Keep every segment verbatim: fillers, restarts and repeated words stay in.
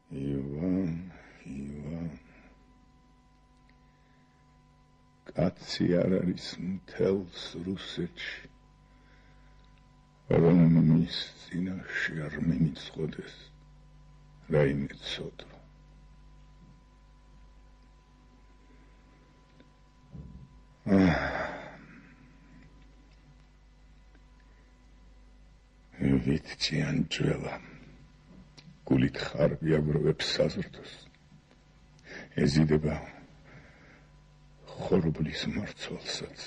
ივან, ივან. კაცი არ არის მთელს რუსეთში, რომ მის წინაშე არ მიმიწყოდეს რაიმე ცოდვა. ვიტჭიან ჯველა, გულით ხარბი აგროვებს საზრდოს, ეზიდება ხორბლის მარცვალსაც.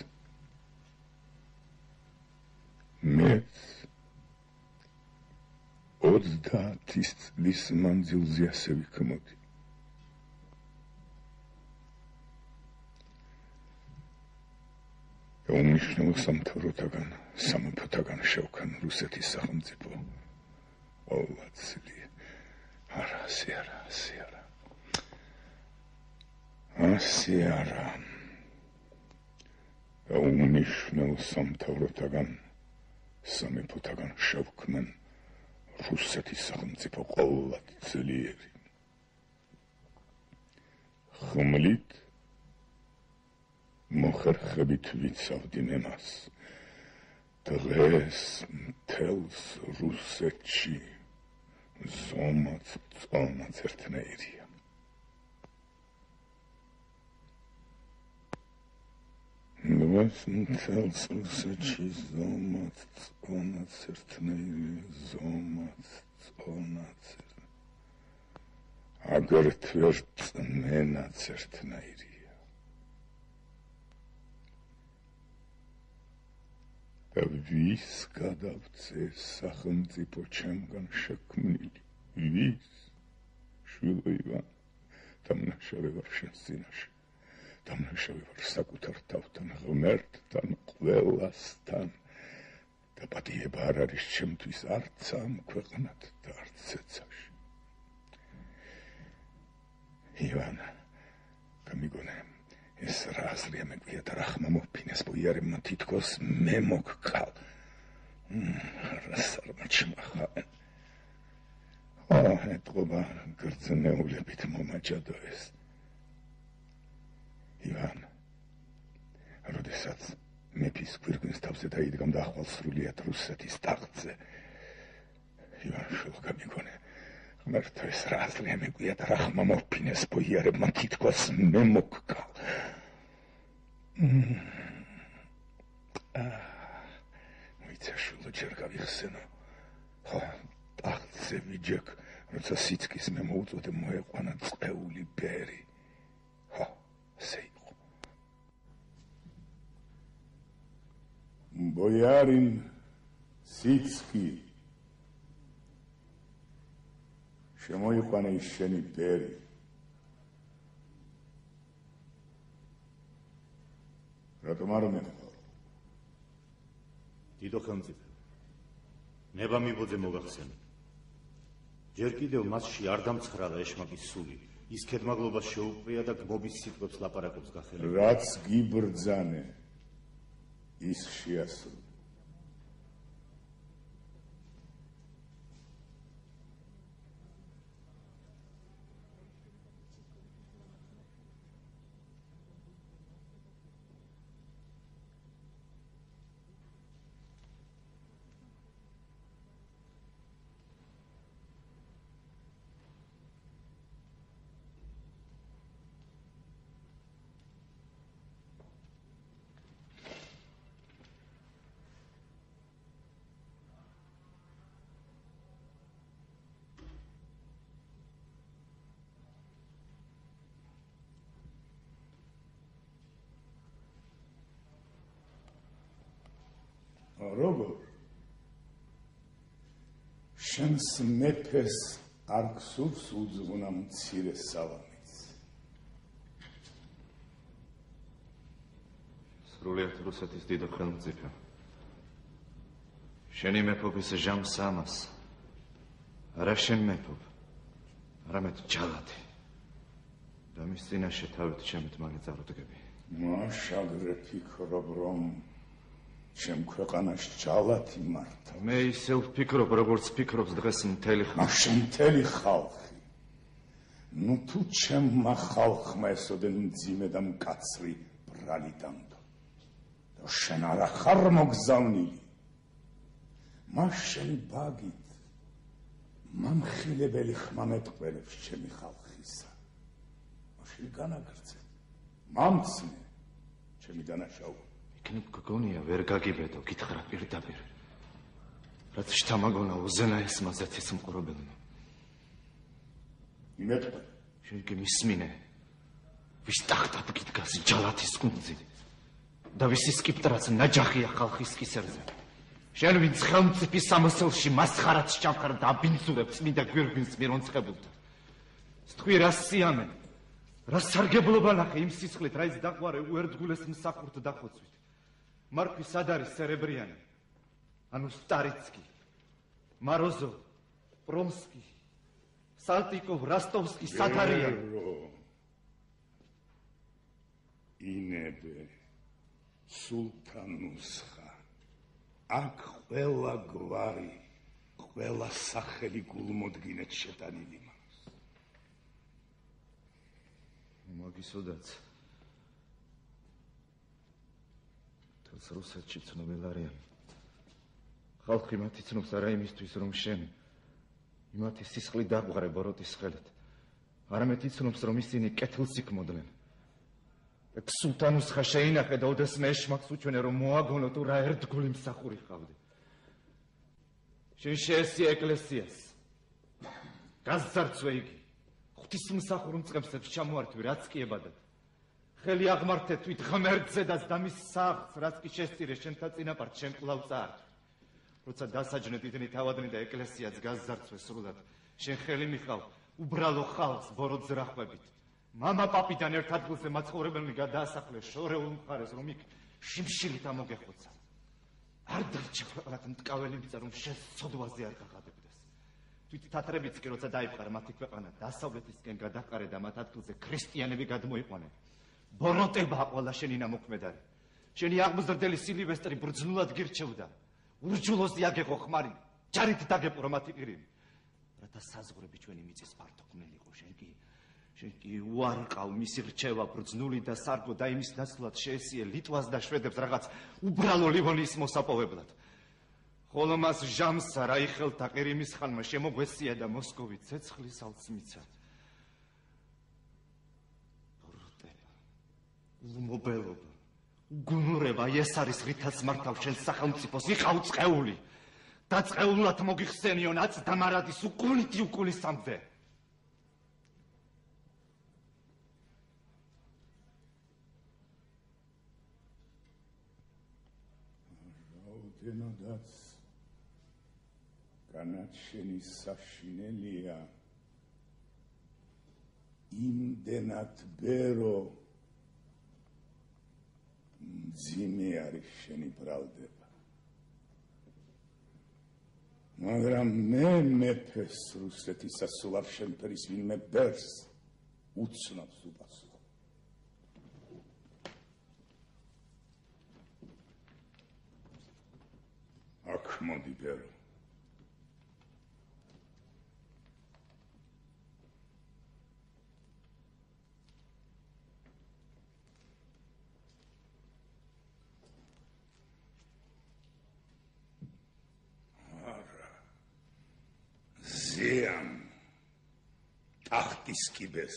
მეც ოცდაათის წლის მანძილზე ასე ვიქმოდი. უმნიშვნელო სამთავროთაგან, სამეფოთაგან შევქან რუსეთის სახელმწიფო. ყველა ძლია. არა, ასე არა, ასე არა. ასე არა. უმნიშვნელო სამთავროთაგან, სამეფოთაგან შევქმან რუსეთის სახელმწიფო ყველა ძლიერი. ხმლით მოხერხებით ვიცავდი მემას. დღეს მთელს რუსეთში ზომაც წონაც ერთნაირია. დღეს მთელს რუსეთში ზომაც წონაც ერთნაირია, ზომაც წონაც აგრეთვე რწმენაც ერთნაირია. და ვის გადავწე სახელმწიფო ჩემგან შექმნილი, ვის? შვილო ივან, დამნაშავე ვარ შენს წინაშე, დამნაშავე ვარ საკუთარ თავთან, ღმერთთან, ყველასთან, და პატიება არ არის ჩემთვის არც ამ ქვეყნად და არც ცეცაში. ივან, გამიგონე, ეს რა აზრია მეგვია და რა ხმა მოფინეს ბოიარებმა თითქოს მე მოგკალ. რას არ მაჩმახავენ. ო, ეთყობა გრძნეულებით მომაჯადოეს. ივან, როდესაც მეფის გვირგვინს თავზე დაიდგამ და ახვალ სრულიად რუსეთის ტახტზე. ივან, შვილო, გამიგონე, ღმერთო, ეს რა აზრია მეგვია და რა ხმა მოფინეს ბოიარებმა თითქოს მე მოგკალ. ვიცი, შვილო, ჯერ გავიხსენო. ხო, ტახტზე ვიჯექ, როცა სიცხის მე მოუწოდე მოეყვანა წყეული ბერი. ხო, ასე იყო. ბოიარინ სიცხი, შემოიყვანა ის შენი ბერი. რატომ არ მეხვალ? დიდო ხელმწიფე, ნება მიბოძე მოგახსენე. ჯერ კიდევ მასში არ დამცხრალა ეშმაკის სული, ის ქედმაღლობას შეუპყრია და გმობის სიტყვებს ლაპარაკობს გახელება. რაც გიბრძანე, ის შეასრულე. როგორ? შენს მეფეს არ გსურს უძღვნა მცირე სალამიც? სრულიად რუსეთის დიდო ხელმწიფე, შენი მეფობის ჟამს ამას, არა შენ მეფობ, არამედ ჯალათი, და მის წინაშე თავით ჩემით მაგ წარუდგები. მაშაგრე ფიქრობ, რომ ჩემ ქვეყანას ჯალათი მართა. მე ისევ ვფიქრობ, როგორც ფიქრობს დღეს მთელი ხალხი. მაშინ მთელი ხალხი. ნუ თუ ჩემმა ხალხმა ესოდენ მძიმე და მკაცრი ბრალი დამდო და შენ არა ხარ მოგზავნილი მას შენი ბაგით მამხილებელი ხმა მეტყველებს ჩემი ხალხისა მაშინ განაგრძე მამცნე ჩემი დანაშაული იქნებ გგონია ვერ გაგიბედო გითხრა პირდაპირ რაც შთამაგონა უზენა ეს მაზეთის მყრობელმა იმეთყვა შენ კი მისმინე ვის ტახტად გიდგას ჯალათის კუნძი და ვისი სკიპტრაც ნაჯახია ხალხის კისერზე შენ ვინც ხელმწიფის სამოსელში მასხარად სჭამხარ და აბინძურებს წმინდა გვირგვინს მირონცხებულთა სთქვი რა სიამე რა სარგებლობა ნახე იმ სისხლით რა ის დაყვარე უერთგულეს მსახურთ დახოცვით მარკი სად არის სერებრიანი ანუ სტარიცკი მაროზო პრომსკი სალტიკოვ რასტოვსკი სათარია ინებე სულთანუსხა აქ ყველა გვარი ყველა სახელი გულმოდგინეთ შეტანილი მაქვს მაგისოდაც თელს რუსეთში ცნობილ არიან ხალხი მათ იცნობს არა იმისთვის რომ შენ იმათი სისხლი დაგვარე ბოროტის ხელით არამედ იცნობს რომ ისინი კეთილს იქმოდნენ ეგ სულთანუსხა შეინახე და ოდესმე ეშმაკს უჩვენე რომ მოაგონო თუ რა ერთგული მსახური ხავდე შენ შეესია ეკლესიას გაზარცვე იგი ღვთისმსახურ მწყემსებს ჩამოართვი რაც კი ებადათ ხელი აღმართე თვით ღმერთზე და დამის სახლს რაც კი შესწირე შენთა წინაპართ შენ კვლავ წაართვი როცა დასაჯნე დიდნი თავადნი და ეკლესიაც გაზარცვე სრულად შენ ხელი მიხავ უბრალო ხალხს ბოროტზე რახვებით მამა პაპიდან ერთ ადგილზე მაცხოვრებელნი გადაასახლე შორეულ მხარეს რომ იქ შიმშილით ამოგეხოცა არ დარჩა ქვეყნად მტკაველი მიწა რომ შენ სოდვაზე არ გაღადებდეს თვით თათრებიც კი როცა დაიფყარა მათი ქვეყანა დასავლეთისკენ გადაყარე და მათ ადგილზე ქრისტიანები გადმოიყვანენ ბოროტებაა ყველა შენი ნამოქმედარი შენი აღმზრდელი სილივესტრი ბრძნულად გირჩევდა ურჯულოზი აგეღო ხმარი ჯარით დაგეპყრო მათი პირი რათა საზღვრები ჩვენი მიწის ფართოქმნელი იყო შენ კი შენ კი უარყავ მისი რჩევა ბრძნული და სარგო და იმის ნაცვლად შეესიე ლიტვას და შვედებს რაღაც უბრალო ლივონიის მოსაპოვებლად ხოლო მას ჟამსა რაიხელთა ყირიმის ხანმა შემოგვესია და მოსკოვი ცეცხლის ალს მიცა ბოროტება უმობელობა უგუნურება ეს არის რითაც მართავ შენ სახელმწიფოს იყავ წყეული და წყეულად მოგიხსენიო ნაც დამარადის უკულითი უკულის სამზე რაოდენადაც განაჩენი საშინელია იმდენად ბერო მძიმე არის შენი ბრალდება მაგრამ მე მეფეს რუსეთისა სულ არ შემფერის ვინმე ბერს უცნობს უპასუხო აქ მოდი ბერო ზეამ ტახტის კიბეს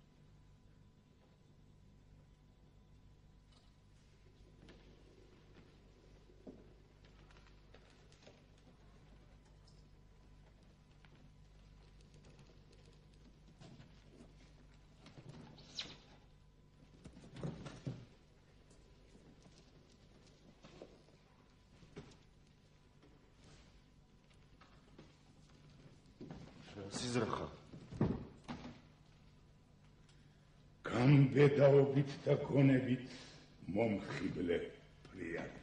სიზრახა გამბედაობით და გონებით მომხიბლე პრიარი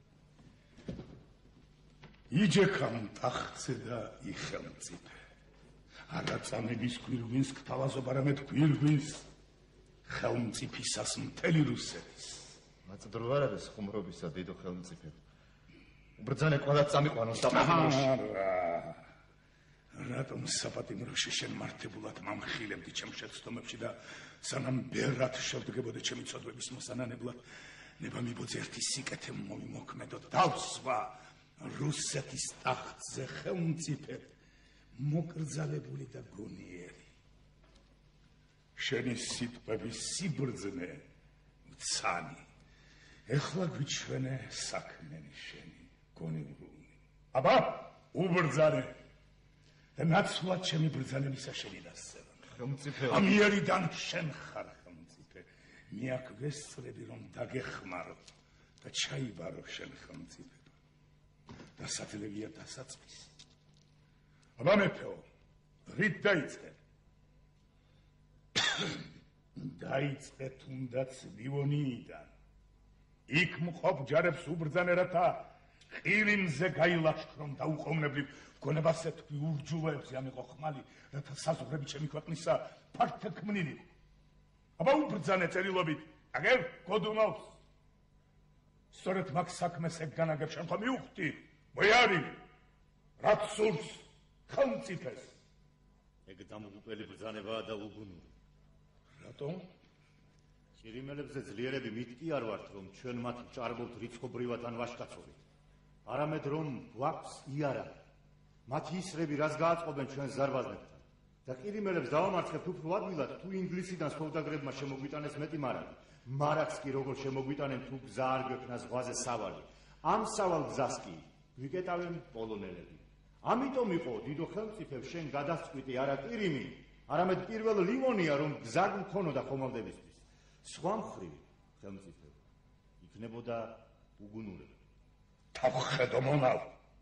იჯექამ ტახტზე და იხელმწიფე არა წამების გვირგვინს გთავაზობ არამედ გვირგვინს ხელმწიფისას მთელი რუსეთის მაწდრო არ არის ხუმრობისა დიდო ხელმწიფე უბრძანე ყველა წამიყვანოს და პატრონში რა რა რატომ საპატიმროში შენ მართებულად მამხილებდი ჩემ შეცდომებში და სანამ ბერად შევდგებოდა ჩემი ცოდვების მოსანანებლად ნება მიბოძე ერთი სიკეთე მომიმოქმედო დავსვა რუსეთის ტახტზე ხელმწიფედ მოკრძალებული და გონიერი შენი სიტყვების სიბრძნე მცანი ეხლა გვიჩვენე საქმენი შენი გონივრული აბა უბრძანე და ნაცვლად ჩემი ბრძანებისა შენი დასწრება ხელმწიფე ამიერიდან შენ ხარ ხელმწიფე მე აქ ვესწრები რომ დაგეხმარო და ჩაიბარო შენ ხელმწიფება და საძლევია დასაწყისი აბა მეფეო რით დაიწყე დაიწყე თუნდაც ლივონიიდან იქ მყოფ ჯარებს უბრძანე რათა ყირიმზე გაილაშქრონ დაუყოვნებლივ გონებასე თქვი ურჯულოებზე ამიყო ხმალი რათა საზღვრები ჩემი ქვეყნისა ფართექმნილი აბა უბრძანე წერილობით აგერ გოდუნავს სწორედ მაგ საქმეს ეგ განაგებ შენ ხო მიუხვდი მოიარი რაც სურს ხელმწიფეს ეგ დამღუპელი ბრძანებაა და უგუნური რატომ ყირიმელებზე ძლიერები მითქი არ ვართ რომ ჩვენ მათ ჭარბობთ რიცხობრივად ან ვაშკაცობით არამედ რომ გვაქვს იარაღი მათი ისრები რას გააწყობენ ჩვენს ზარბაზნებთან და ყირიმელებს დავამარცხებთ უფრო ადვილად თუ ინგლისიდან სოვდაგრებმა შემოგვიტანეს მეტი მარაგი მარაგს კი როგორ შემოგვიტანენ თუ გზა არ გვექნა ზღვაზე სავალი ამ სავალ გზას კი გვიკეტავენ პოლონელები ამიტომ იყო დიდო ხელმწიფე შენ გადასწყვიტე არა ყირიმი არამედ პირველ ლივონია რომ გზა გქონოდა ხომალდებისთვის სხვა მხრივ ხელმწიფე იქნებოდა უგუნურება თავხედო მონავ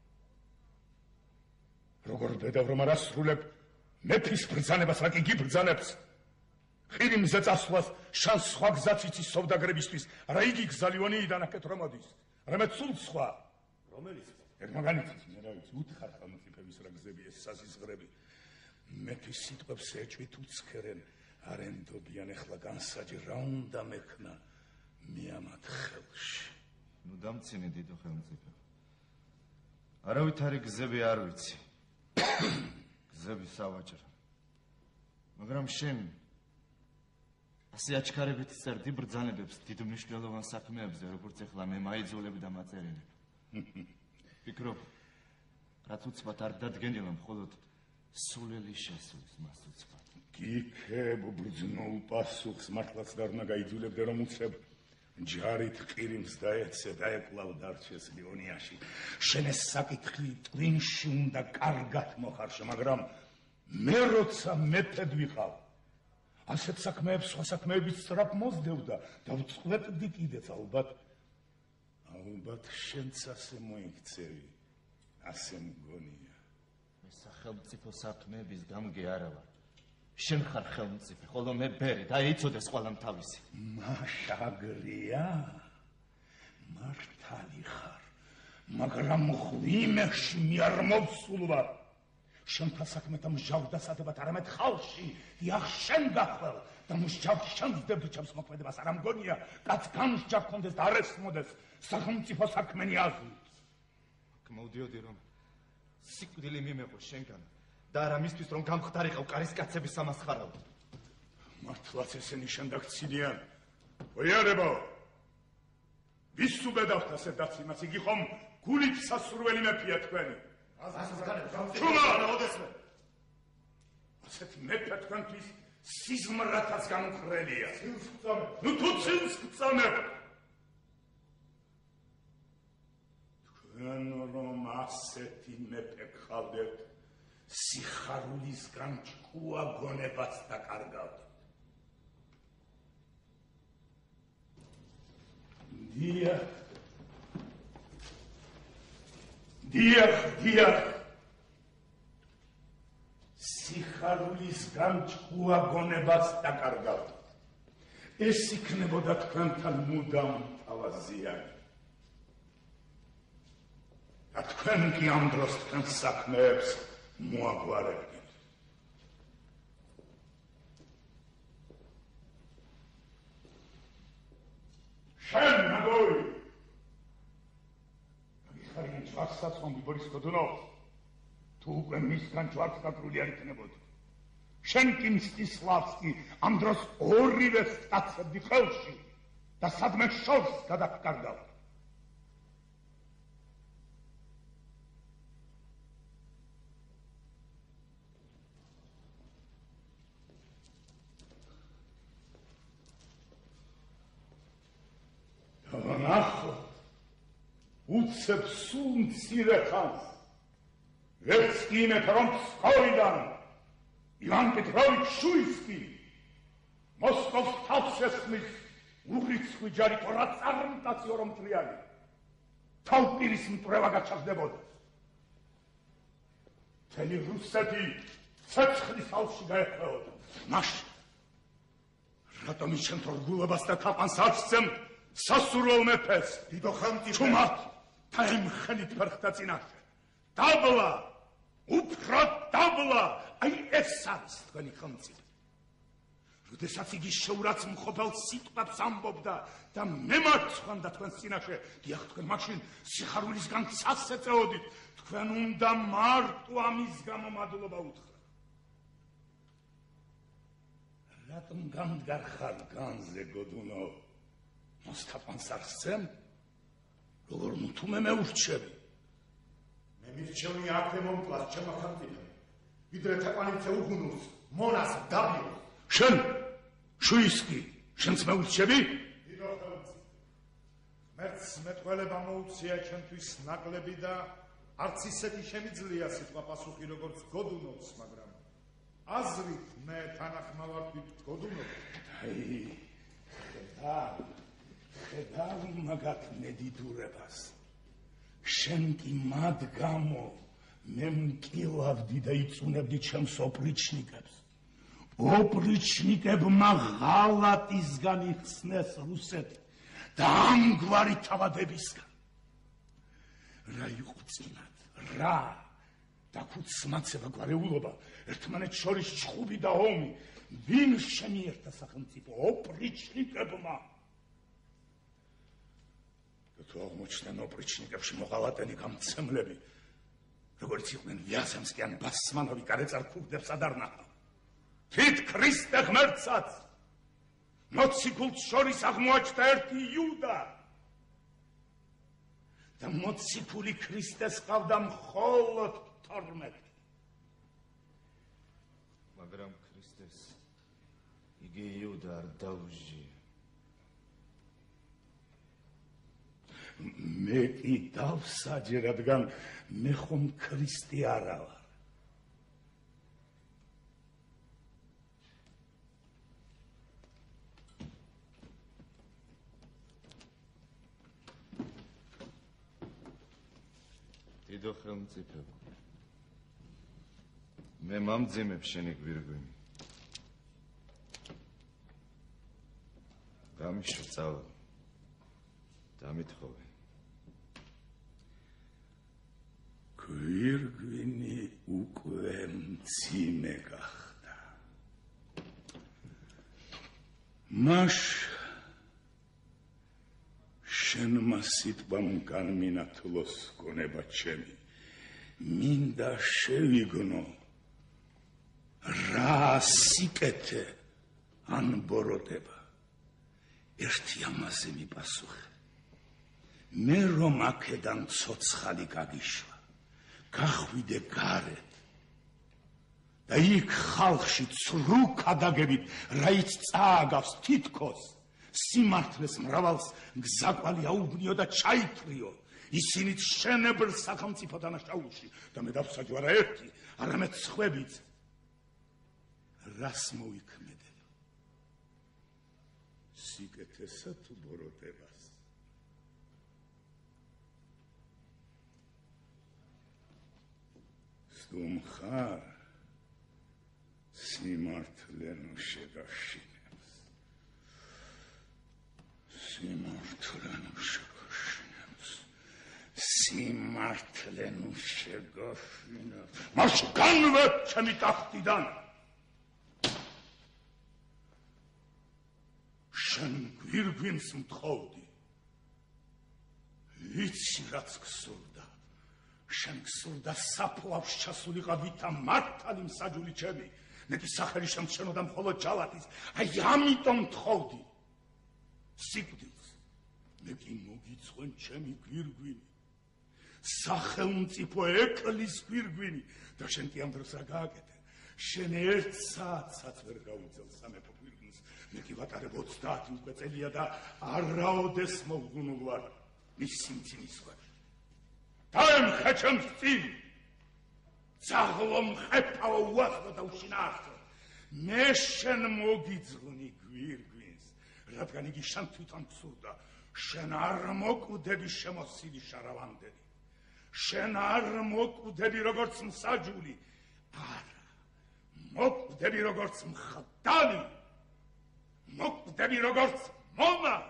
როგორ ბედავ რომ არ ასრულებ მეფის ბრძანებას რა კი გიბრძანებს ყირიმზე წასვლას შანს სხვა გზაც იცის სოვდაგრებისთვის არა იგი გზა ლივონიიდან აქეთ რომ მოდის არამედ სულ სხვა რომელიც ეგ მაგალითად მე რა ვიცი უთხარ ხელმწიფების რა გზები ეს საზიზღრები მეფის სიტყვებს ეჭვით უცქერენ არენდობიან ეხლა განსაჯი რა უნდა მექნა მე ამათ ხელში ნუ დამცინე დიდო ხელმწიფე არავითარი გზები არ ვიცი გზები სავაჭრო მაგრამ შენ ასე აჩქარებით წერდი ბრძანებებს დიდ მნიშვნელოვან საქმეებზე როგორც ეხლა მე მაიძულებ და მაწერინებ ფიქრობ რაც უცბად არ დადგენილა მხოლოდ სულელი შესulis მას უცბად გიქებ ბრძნულ პასუხს მართლაც და უნდა გაიძულებდე რომ უცებ ჯარით ყირიმს დაეცე და ეკლავ დარჩეს ლივონიაში შენ ეს საკითხი ტვინში უნდა კარგად მოხარშე მაგრამ მე როცა მეფედ ვიყავ ასეთ საქმეებს სხვა საქმეებით სწრაფ მოსდევდა და ვწყვეტდი კიდეც ალბათ ალბათ შენც ასე მოიქცევი ასე მგონია მე სახელმწიფო საქმეების გამგე არა ვარ შენ ხარ ხელმწიფე ხოლო მე ბერი და იცოდეს ყველამ თავისი მაშაგრია მართალი ხარ მაგრამ ღვიმეში მე არ მოვსულ ვარ შენთან საქმეთა მსჯავრდასადებად არამედ ხალხში დიახ შენ გახვალ და მსჯავრ შენ ვდებდი ჩემს მოქმედებას არ ამგონია კაც განსჯა გქონდეს და არ ესმოდეს სახელმწიფო საქმენი აზრით მოვდიოდი რომ სიკვდილი მიმეყო შენგან და არა მისთვის რომ გამხდარიყავ კარისკაცების სამასხარაოდ მართლაც ესენი შენ დაგცინიან ოიარებო ვის უბედავთ ასე დაციმას იგი ხომ გულით სასურველი მეფეა თქვენი ასეთი მეფე თქვენთვის სიზმრათაც განუხრელია ნუ თუ ცილს გწამებ თქვენ რომ ასეთი მეფე გყავდეთ სიხარულისგან ჭკუა გონებას დაკარგავთ დიახ დიახ დიახ სიხარულისგან ჭკუა გონებას დაკარგავთ ეს იქნებოდა თქვენთან მუდამ თავაზიანი და თქვენ კი ამ დროს თქვენს საქმეებს მოაგვარებთ შენ ნაგოი ხარინ ჩასაცონ ბორის გოდუნო თუ უკვე მისგან ჯვარც გაკრული არ იქნებოდი. შენ კი მსტისლავსკი ამ დროს ორივე სტაცებდი ხელში და სადმე შორს გადაგკარგავ. ნახოთ, უცებ სულ მცირე ხანს, ვერც კი იმეთა, რომ ფსკოვიდან ივან პეტროვიჩ შუისკი მოსკოვს თავს ესხმის უღრიცხვი ჯარი თუ რა წარმტაციო რომ წრიანი თავპირის მტრევა გაჩაღდებოდა. მთელი რუსეთი ცეცხლის ალში გაეხვეოდა. მაშინ რატომ ისჩემთ რგულებას და თაყვანს აღსცემ სასურველ მეფეს დიდო ხანტიფე ჩუმად და ემხენით ფერხთა წინაშე. დაბლა, უფრო დაბლა, აი ეს არის თქვენი ხმწიფე. როდესაც იგი შეურაც მყოფელ სიტყვებს ამბობდა და მემარცხანდა თქვენს წინაშე, დიახ, თქვენ მაშინ სიხარულისგან ცას ეწეოდით, თქვენ უნდა მარტო ამის გამო მადლობა უთხრათ. რატომ გამდგარ ხარ განზე, გოდუნო? მოსთაყვანს არ სცემ? როგორ თუ მე მეურჩევი? მე მირჩევნი აქვე მომკლას ჩემო ხანტიფე, ვიდრე თაყვანიცე უგუნურს, მონას დაბიოს. შენ, შუისკი, შენც მეურჩევი? დიდო ხელმწიფე, ღმერთს მეტყველება მოუწია ჩემთვის ნაკლები და არც ისეთი შემიძლია სიტყვა პასუხი როგორც გოდუნობს, მაგრამ აზრით მე თანახმავართ გოდუნობს. აი, ხედავ, ხედავ მაგათ მედიდურებას. შენ კი მათ გამო მე მკილავდი და იწუნებდი ჩემს ოპრიჩნიკებს. ოპრიჩნიკებმა ღალატისგან იხსნეს რუსეთი და ამგვარი თავადებისგან. რა იყო წინათ, რა დაქუცმაცება გვარეულობა, ერთმანეთს შორის ჩხუბი და ომი, ვინ შემიერთა სახელმწიფო ოპრიჩნიკებმა? თუ აღმოჩნდნენ ოპრიჩნიკებში მოღალატენი გამცემლები, როგორც იყვნენ ვიაზემსკი ან ბასმანოვი კარეწარ ქურდებს ადარნახავ. თვით ქრისტე ღმერთსაც მოციქულს შორის აღმოაჩნდა ერთი იუდა და მოციქული ქრისტეს ჰყავდა მხოლოდ თორმეტი. მაგრამ ქრისტეს იგი იუდა არ დაუჟია. მე კი დავსაჯე, რადგან მე ხომ ქრისტე არა ვარ. დიდო ხელმწიფებო, მე მამძიმებ შენი გვირგვინი. გამიშვა წავალ, დამითხოვე. გვირგვინი უკვე მძიმე გახდა. მაშ შენმა სიტყვამ განმინათლოს გონება ჩემი, მინდა შევიგნო რა სიკეთე ან ბოროტება. ერთი ამაზე მიპასუხე. მე რომ აქედან ცოცხალი გაგიშვა, გახვიდე გარეთ და იქ ხალხში ცრუ ქადაგებით რაიც წააგავს თითქოს სიმართლეს მრავალს გზაკვალი აუბნიო და ჩაითრიო. ისინიც შენებრ სახელმწიფო დანაშაულში და მე დავსაჯო არა ერთი, არამედ სხვებიც. რას მოიქმედებ? სიკეთესა თუ ბოროტებას? სტუმხარ სიმართლე ნუ შეგაშინებს. სიმართლე ნუ შეგაშინებს. სიმართლე ნუ შეგაშინებს. მას განვეთ ჩემი ტახტიდან. შენ გვირგვინს მთხოვდი. ვიცი რაც გსურდა. შენ გსურდა საფლავს ჩასულიყავით ამ მართალი მსაჯული ჩემი. მეტი სახელი შემჩნეოდა მხოლოდ ჯალათის. აი ამიტომ თხოვდი. სიკვდილს. მე კი მოგიწყვენ ჩემი გვირგვინი. სახელმწიფო ეკლის გვირგვინი და შენ კი ამ დროს რა გააკეთე? შენ ერთ საათსაც ვერ გაუძელ სამეფო გვირგვინს. მე კი ვატარებ ოცდაათი უკვე წელია და არაოდეს მოვღუნულ ვარ მის სიმცინის ვარ. დაემხე ჩემს წინ. ძაღლო მხეფაო უახლო და უშინაარსო. მე შენ მოგიძღვნი გვირგვინს, რადგან იგი შენ თვითონ გსურდა. შენ არ მოკვდები შემოსილი შარავანდელი. შენ არ მოკვდები როგორც მსაჯული. არა, მოკვდები როგორც მხდალი. მოკვდები როგორც მომა.